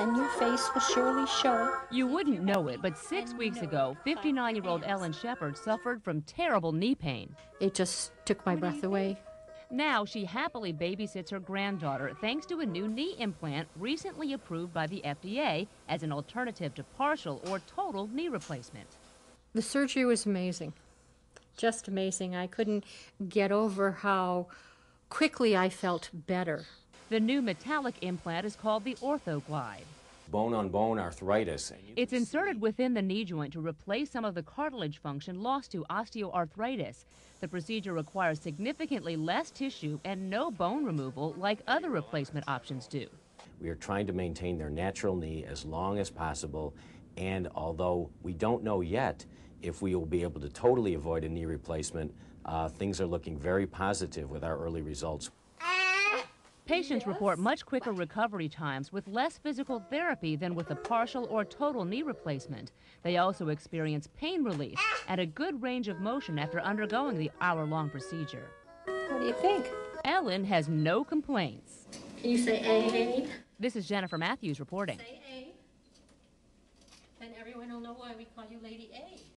then your face will surely show. You wouldn't know it, but 6 weeks ago, 59-year-old Ellen Shepard suffered from terrible knee pain. It just took my breath away. Now she happily babysits her granddaughter thanks to a new knee implant recently approved by the FDA as an alternative to partial or total knee replacement. The surgery was amazing, just amazing. I couldn't get over how quickly I felt better. The new metallic implant is called the OrthoGlide. Bone-on-bone arthritis. It's inserted within the knee joint to replace some of the cartilage function lost to osteoarthritis. The procedure requires significantly less tissue and no bone removal like other replacement options do. We are trying to maintain their natural knee as long as possible, and although we don't know yet if we will be able to totally avoid a knee replacement, things are looking very positive with our early results. Patients report much quicker recovery times with less physical therapy than with a partial or total knee replacement. They also experience pain relief and a good range of motion after undergoing the hour-long procedure. What do you think? Ellen has no complaints. Can you say A? This is Jennifer Matthews reporting. Say A. Then everyone will know why we call you Lady A.